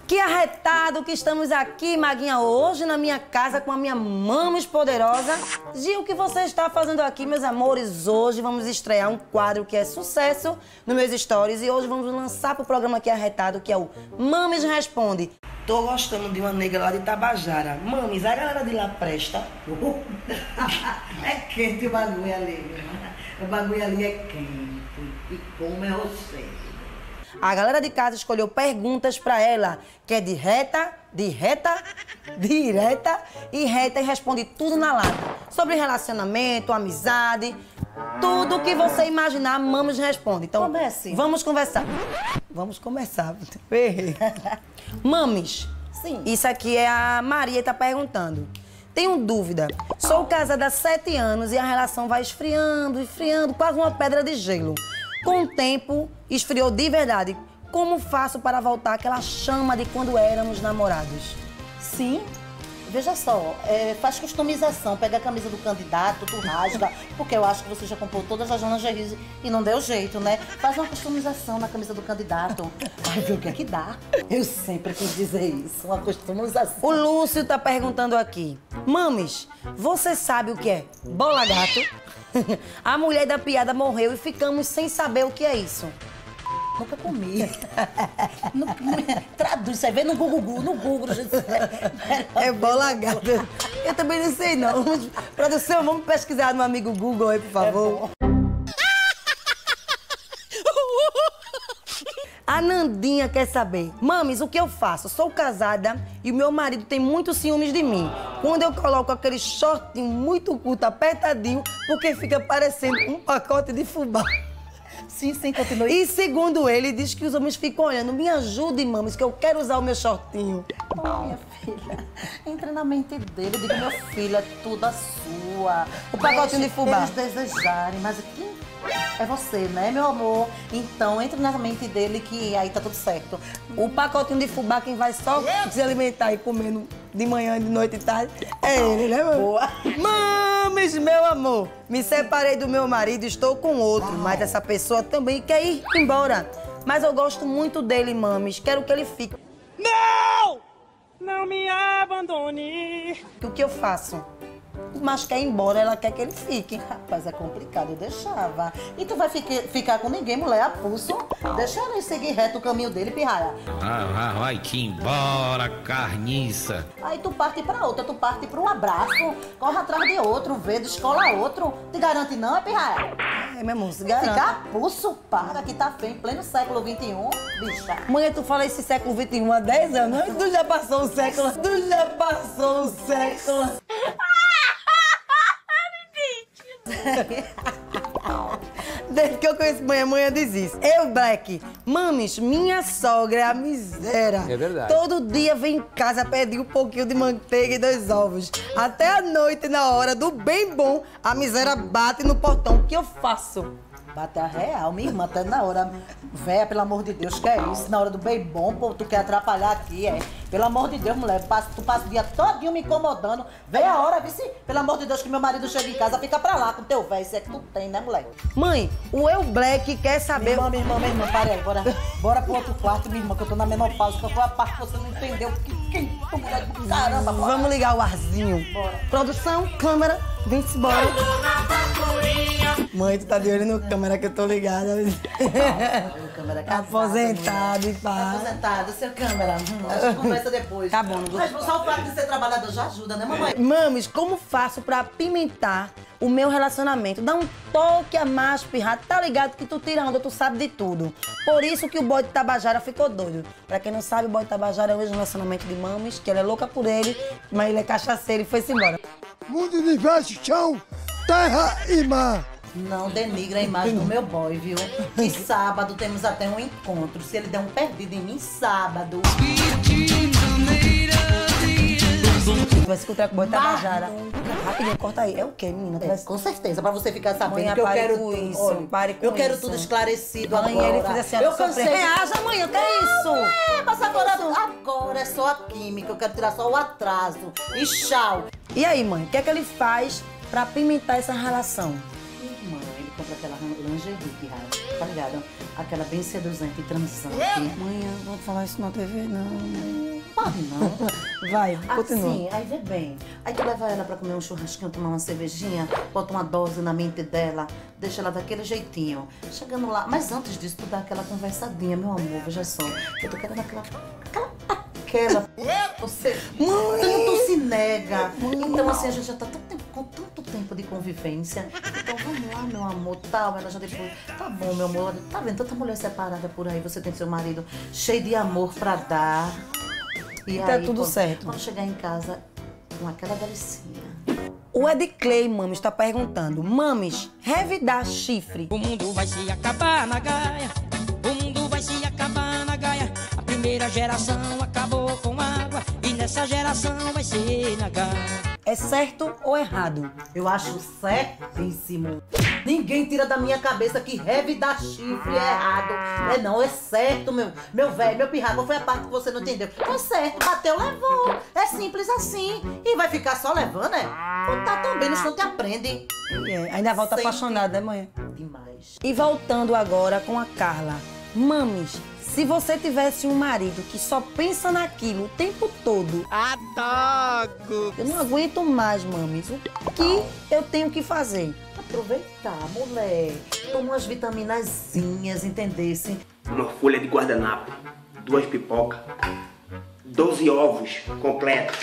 Que arretado que estamos aqui, Maguinha, hoje na minha casa com a minha Mames Poderosa. Gil, o que você está fazendo aqui, meus amores? Hoje vamos estrear um quadro que é sucesso nos meus stories e hoje vamos lançar pro programa aqui arretado, que é o Mames Responde. Tô gostando de uma nega lá de Tabajara. Mames, a galera de lá presta. É quente o bagulho ali. O bagulho ali é quente. E como é você? A galera de casa escolheu perguntas pra ela, que é direta e responde tudo na lata. Sobre relacionamento, amizade, tudo que você imaginar, Mames responde. Então, Comece. Vamos conversar. Vamos começar. Errei. Mames, Sim. Isso aqui é a Maria tá perguntando. Tenho dúvida. Sou casada há 7 anos e a relação vai esfriando, quase uma pedra de gelo. Com o tempo, esfriou de verdade. Como faço para voltar àquela chama de quando éramos namorados? Sim. Veja só, faz customização, pega a camisa do candidato, tu rasga, porque eu acho que você já comprou todas as lingeries e não deu jeito, né? Faz uma customização na camisa do candidato. Vai ver o que é que dá. Eu sempre quis dizer isso, uma customização. O Lúcio tá perguntando aqui. Mames, você sabe o que é bola gato? A mulher da piada morreu e ficamos sem saber o que é isso. Nunca comi. Traduz, você vê no Google, gente. É bola gato. Eu também não sei, não. Produção, vamos pesquisar no amigo Google aí, por favor. A Nandinha quer saber. Mames, o que eu faço? Sou casada e o meu marido tem muitos ciúmes de mim. Quando eu coloco aquele shortinho muito curto, apertadinho, porque fica parecendo um pacote de fubá. Sim, continue. E segundo ele, diz que os homens ficam olhando. Me ajude, Mames, que eu quero usar o meu shortinho. Oh, minha filha, entra na mente dele, diga, meu filho, é tudo a sua. O pacotinho de fubá. Eles desejarem, mas aqui é você, né, meu amor? Então, entra na mente dele que aí tá tudo certo. O pacotinho de fubá, quem vai só se alimentar e comendo de manhã, de noite e tarde, é ele, né, mano? Boa. Mames, meu amor, me separei do meu marido, estou com outro, mas essa pessoa também quer ir embora. Mas eu gosto muito dele, Mames, quero que ele fique. Não! Não me abandone! O que eu faço? Mas quer ir embora, ela quer que ele fique. Rapaz, é complicado, eu deixava. E tu vai ficar com ninguém, mulher, a pulso. Deixa ele seguir reto o caminho dele, pirraia. Vai que embora, carniça. Aí tu parte pra outra, tu parte pro abraço, corre atrás de outro, vê, descola outro. Te garante não, é pirraia? É, meu amor, se garante. Ficar a pulso, para, que tá feio, em pleno século XXI, bicha. Mãe, tu fala esse século XXI há 10 anos, tu já passou o século. Desde que eu conheço mãe diz isso. Eu, Black, Mames, minha sogra é a miséria. É verdade. Todo dia vem em casa pedir um pouquinho de manteiga e 2 ovos. Até a noite, na hora do bem bom, a miséria bate no portão. O que eu faço? Bate a real, minha irmã, até na hora. Véia, pelo amor de Deus, que é isso? Na hora do bem bom, pô, tu quer atrapalhar aqui, é? Pelo amor de Deus, mulher, tu passa o dia todinho me incomodando. Vem a hora, vice, pelo amor de Deus, que meu marido chega em casa, fica pra lá com teu véio, isso é que tu tem, né, mulher? Mãe, o Eu Black quer saber... Minha irmã, para aí, bora pro outro quarto, minha irmã, que eu tô na menopausa, que foi a parte que você não entendeu. Caramba, bora. Vamos ligar o arzinho. Bora. Produção, câmera, vem-se embora. Mãe, tu tá de olho no câmera que eu tô ligada. Câmera casada, Aposentado e pá. Aposentado, seu câmera. A gente conversa depois. Tá bom, não Mas só o fato de ser trabalhador já ajuda, né, mamãe? Mames, como faço pra apimentar o meu relacionamento? Dá um toque a mais, pirrado. Tá ligado que tu tira onda, tu sabe de tudo. Por isso que o boy de Tabajara ficou doido. Pra quem não sabe, o boy de Tabajara é o ex-relacionamento de Mames, que ela é louca por ele, mas ele é cachaceiro e foi-se embora. Mundo, universo, chão, terra e mar. Não denigra a imagem do meu boy, viu? E sábado temos até um encontro. Se ele der um perdido em mim, sábado. Tu vai se encontrar com o boy de Tabajara. Rapidinho, corta aí. É o quê, menina? Com certeza, pra você ficar sabendo Mãe, que eu pare quero com tudo. isso, Olha, pare com eu quero isso. tudo esclarecido Mãe, agora. ele fez assim, eu cansei. Reaja, mãe, o que é isso? Mas agora é só a química. Eu quero tirar só o atraso. E tchau. E aí, mãe, o que é que ele faz pra apimentar essa relação? Irmã, ele compra aquela lingerie, pirraia. tá ligado? Aquela bem seduzente e transante. Mãe, eu não vou falar isso na TV, não. Pode não. Vai, continua. Assim, aí vê bem. Aí tu leva ela pra comer um churrasquinho, tomar uma cervejinha, bota uma dose na mente dela, deixa ela daquele jeitinho. Chegando lá, mas antes disso, tu dá aquela conversadinha, meu amor, veja só. Eu tô querendo aquela. Você tanto se nega. Então, assim, a gente já tá com tanto tempo de convivência. Então, vamos lá, meu amor, tal. Ela já depois, tá bom, meu amor, tá vendo? Tanta mulher separada por aí, você tem seu marido cheio de amor pra dar. E tá aí, tudo certo. Quando chegar em casa, com aquela delicinha. O Ed Clay, Mames, tá perguntando. Mames, revidar chifre. O mundo vai se acabar na Gaia. O mundo vai se acabar na Gaia. A primeira geração acabou com água. E nessa geração vai ser na Gaia. É certo ou errado? Eu acho certíssimo. Ninguém tira da minha cabeça que revidar chifre é errado. É não, é certo, meu velho, meu pirraco. Qual foi a parte que você não entendeu? É certo, bateu, levou. É simples assim. E vai ficar só levando, é? Não tá tão bem, não te aprende. Ainda volta Sempre. apaixonada, né, mãe? Demais. E voltando agora com a Carla. Mames, se você tivesse um marido que só pensa naquilo o tempo todo... Adoro! Eu não aguento mais, Mames. O que eu tenho que fazer? Aproveitar, mulher. Toma umas vitaminazinhas, entendesse? Uma folha de guardanapo, 2 pipocas, 12 ovos completos.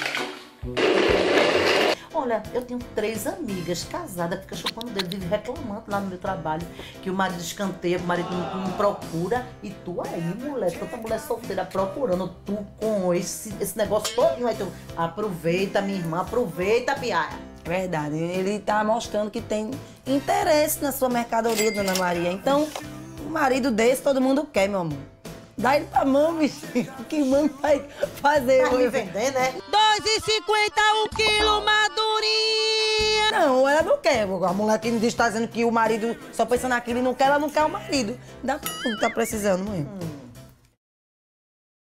Olha, eu tenho 3 amigas casadas que ficam chupando o dedo, vivem reclamando lá no meu trabalho que o marido escanteia, que o marido não procura. E tu aí, mulher, tanta mulher solteira procurando, tu com esse negócio todinho. Aí tu, aproveita, minha irmã, aproveita, piara. Verdade, ele tá mostrando que tem interesse na sua mercadoria, Dona Maria. Então, um marido desse todo mundo quer, meu amor. Dá ele pra Mames, o que Mames vai fazer? Vai me vender, né? 2,50 o quilo, madurinha. Não, ela não quer. A mulher que está dizendo que o marido só pensa naquilo e não quer, ela não quer o marido. Dá tudo que tá precisando, mãe.